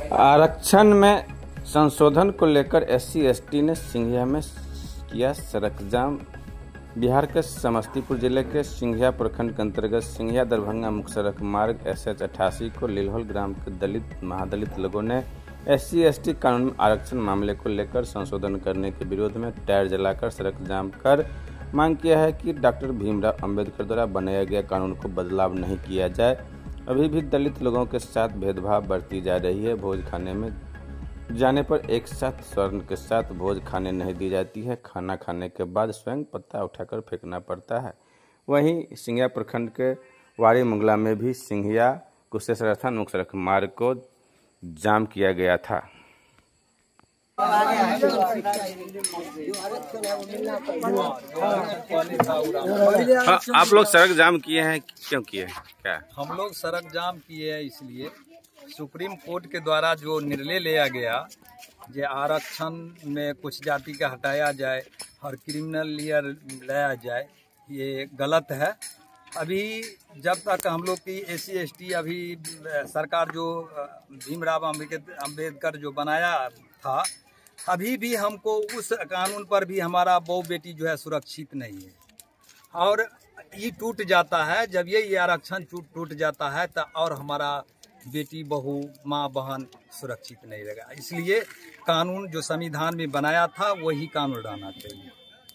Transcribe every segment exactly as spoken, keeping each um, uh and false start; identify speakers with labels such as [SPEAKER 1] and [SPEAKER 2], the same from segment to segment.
[SPEAKER 1] आरक्षण में संशोधन को लेकर एससी एसटी ने सिंघिया में किया सड़क जाम। बिहार के समस्तीपुर जिले के सिंघिया प्रखंड के अंतर्गत सिंघिया दरभंगा मुख्य सड़क मार्ग एस एच अठासी को लिलहोल ग्राम के दलित महादलित लोगों ने एससी एसटी कानून में आरक्षण मामले को लेकर संशोधन करने के विरोध में टायर जलाकर सड़क जाम कर मांग किया है कि डॉक्टर भीमराव अंबेडकर द्वारा बनाया गया कानून को बदलाव नहीं किया जाए। अभी भी दलित लोगों के साथ भेदभाव बढ़ती जा रही है। भोज खाने में जाने पर एक साथ स्वर्ण के साथ भोज खाने नहीं दी जाती है। खाना खाने के बाद स्वयं पत्ता उठाकर फेंकना पड़ता है। वहीं सिंघिया प्रखंड के वाड़ी मुंगला में भी सिंघिया कुशेश्वर स्थान मुख्य सड़क मार्ग को जाम किया गया था।
[SPEAKER 2] हाँ,
[SPEAKER 1] आप लोग सड़क जाम किए हैं, क्यों किए हैं? क्या
[SPEAKER 2] हम लोग सड़क जाम किए हैं इसलिए सुप्रीम कोर्ट के द्वारा जो निर्णय लिया गया जो आरक्षण में कुछ जाति का हटाया जाए और क्रिमिनल लियर लाया जाए, ये गलत है। अभी जब तक हम लोग की एस सी एस टी अभी सरकार जो भीमराव अंबेडकर जो बनाया था, अभी भी हमको उस कानून पर भी हमारा बहू बेटी जो है सुरक्षित नहीं है। और ये टूट जाता है, जब ये ये आरक्षण टूट टूट जाता है तो और हमारा बेटी बहू माँ बहन सुरक्षित नहीं रहेगा। इसलिए कानून जो संविधान में बनाया था वही कानून रहना चाहिए।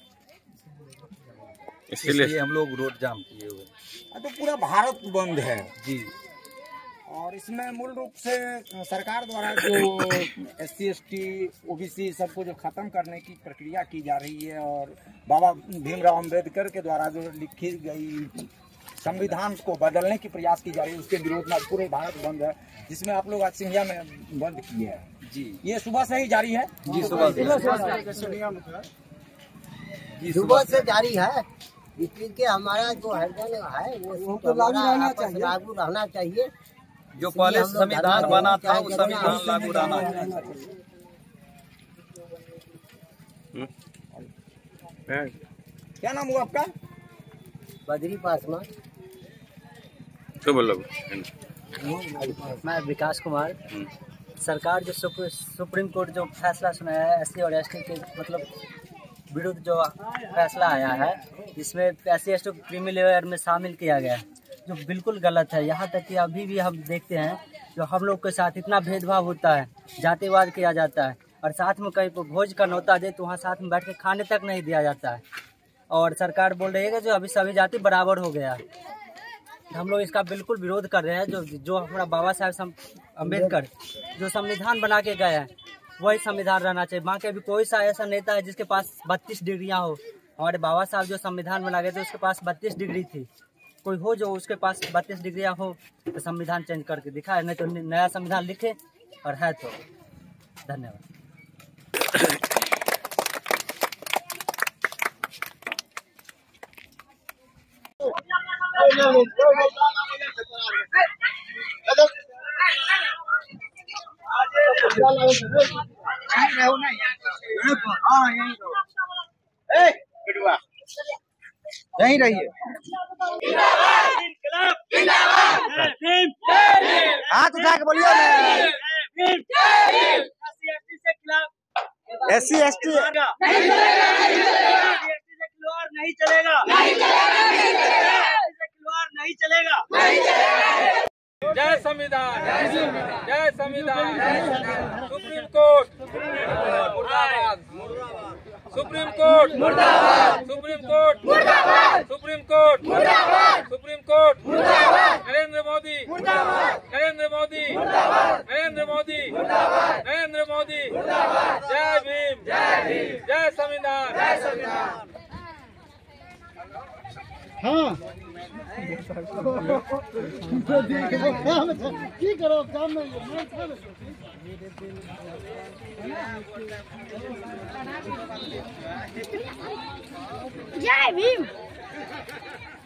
[SPEAKER 2] इसलिए हम लोग रोड जाम किए हुए।
[SPEAKER 3] तो पूरा भारत बंद है
[SPEAKER 2] जी,
[SPEAKER 3] और इसमें मूल रूप से सरकार द्वारा जो S C S T O B C सबको जो खत्म करने की प्रक्रिया की जा रही है और बाबा भीमराव अंबेडकर के द्वारा जो लिखी गई संविधान को बदलने की प्रयास की जा रही है, उसके विरोध में पूरे भारत बंद है, जिसमें आप लोग आज सिंघिया में बंद किए हैं जी। ये सुबह से ही जारी है
[SPEAKER 2] जी, सुबह से
[SPEAKER 4] जी सुबह से जारी है। इसलिए हमारा जो है वो तो लागू रहना चाहिए, लागू रहना चाहिए।
[SPEAKER 2] जो पहले संविधान बना था वो संविधान लागू रहना चाहिए।
[SPEAKER 3] क्या नाम हुआ आपका?
[SPEAKER 4] बद्री पासवान।
[SPEAKER 1] क्यों बोलो?
[SPEAKER 4] मैं विकास कुमार। सरकार जो सुप्रीम कोर्ट जो फैसला सुनाया है एस सी और एस टी के मतलब विरुद्ध जो फैसला आया है, इसमें एस सी एस टी को क्रीमी लेयर में शामिल किया गया है, जो बिल्कुल गलत है। यहाँ तक कि अभी भी हम देखते हैं जो हम लोग के साथ इतना भेदभाव होता है, जातिवाद किया जाता है, और साथ में कहीं भोज का न्योता दे तो वहाँ साथ में बैठ के खाने तक नहीं दिया जाता है। और सरकार बोल रही है कि जो अभी सभी जाति बराबर हो गया है। हम लोग इसका बिल्कुल विरोध कर रहे हैं। जो जो हमारा बाबा साहब अम्बेडकर जो संविधान बना के गए हैं वही संविधान रहना चाहिए। वहाँ के अभी कोई सा ऐसा नेता है जिसके पास बत्तीस डिग्रियाँ हो। हमारे बाबा साहब जो संविधान बना गए थे उसके पास बत्तीस डिग्री थी। कोई हो जो उसके पास बत्तीस डिग्रियाँ हो तो संविधान चेंज करके दिखाए, नहीं तो नया संविधान लिखे। और है तो धन्यवाद।
[SPEAKER 3] यहीं रहिए। हाथ उठा के बोलिए एस सी एस टी
[SPEAKER 5] नहीं चलेगा, नहीं चलेगा। जय संविधान, जय संविधान। सुप्रीम कोर्ट मुर्दाबाद, सुप्रीम कोर्ट मुर्दाबाद, सुप्रीम कोर्ट मुर्दाबाद, सुप्रीम कोर्ट मुर्दाबाद, सुप्रीम कोर्ट मुर्दाबाद। नरेंद्र मोदी मुर्दाबाद, नरेंद्र मोदी मुर्दाबाद, नरेंद्र मोदी मुर्दाबाद, नरेंद्र मोदी मुर्दाबाद। जय भीम, जय भीम, जय संविधान, जय संविधान।
[SPEAKER 6] हाँ की करो काम में
[SPEAKER 7] जय भीम।